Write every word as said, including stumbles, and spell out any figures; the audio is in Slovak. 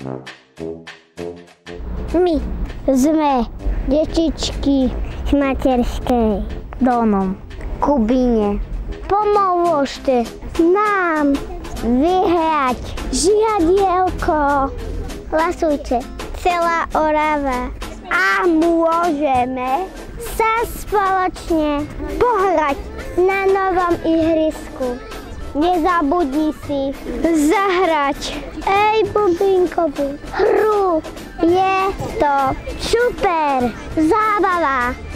My sme detičky z materskej Donom Kubíne. Pomôžte nám vyhrať žiadielko. Hlasujte, celá Orava. A môžeme sa spoločne pohrať na novom ihrisku. Nezabudni si zahrať Ej bubínkovú hru. Je to super zábava.